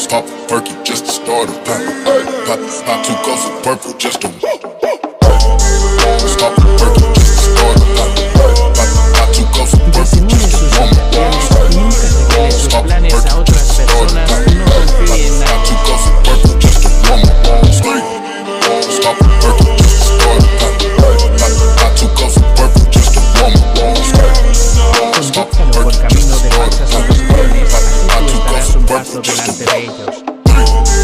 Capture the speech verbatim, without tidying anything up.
Pop a perky just to start a pop. Pop, pop two cups of purple just to Pop a perky just to start a pop. Pop, pop two cups of purple just to warm up. Nunca revele sus planes a otras personas y no confíe en Pop two nadie. cups of purple just to warm up. Pop a perky just to start a pop. Pop, pop two cups of purple just to warm up. Condúctalo por camino de falsas suposiciones, así tú estarás un paso delante de ellos.